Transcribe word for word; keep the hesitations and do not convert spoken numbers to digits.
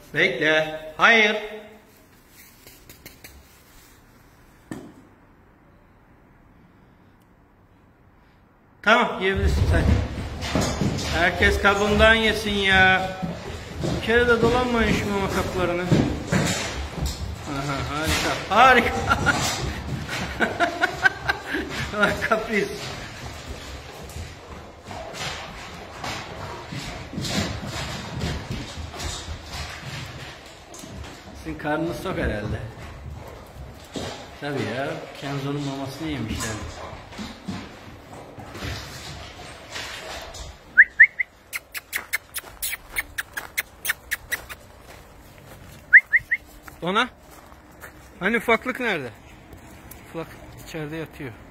Bekle. Hayır. Tamam, yiyebilirsin sen. Herkes kabından yesin ya. Bir kere de dolanmayın şu mama kaplarını. Aha, harika. Harika. Kapris. Sizin karnınız tok herhalde. Tabii ya, Kenzo'nun mamasını yemişler. Ona? Hani ufaklık nerede? Ufak içeride yatıyor.